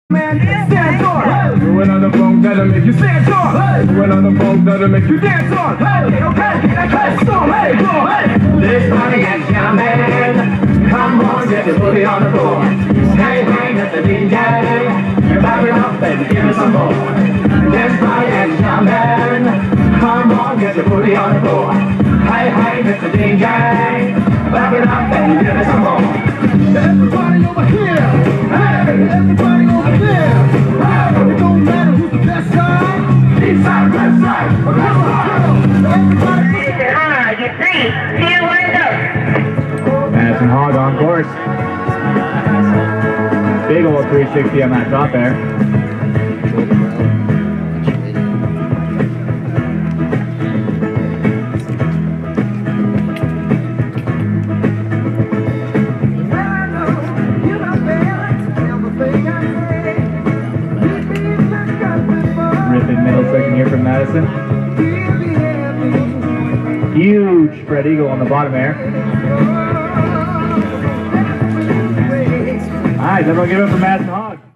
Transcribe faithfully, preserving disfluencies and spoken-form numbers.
Man, stand on. You went on the phone that'll make you stand on. You went on the phone that'll make you dance on. Hey, okay, okay, storm, hey, go, hey. This party is young man. Come on, get your booty on the floor. Hey, hey, that's the D J. You back it up and give me some more. This party is young man. Come on, get your booty on the floor. Hey, hey, Mister D J. Back it up and give me some more. Everybody over here, hey, everybody over there, hey, it don't matter who's the best side, east side, west side, everybody. Ah, you three, two, one, go. Madison Hogg on course. Big old three sixty on that top there. Ripping middle section here from Madison. Huge spread eagle on the bottom there. Alright, everyone give it up for Madison Hogg.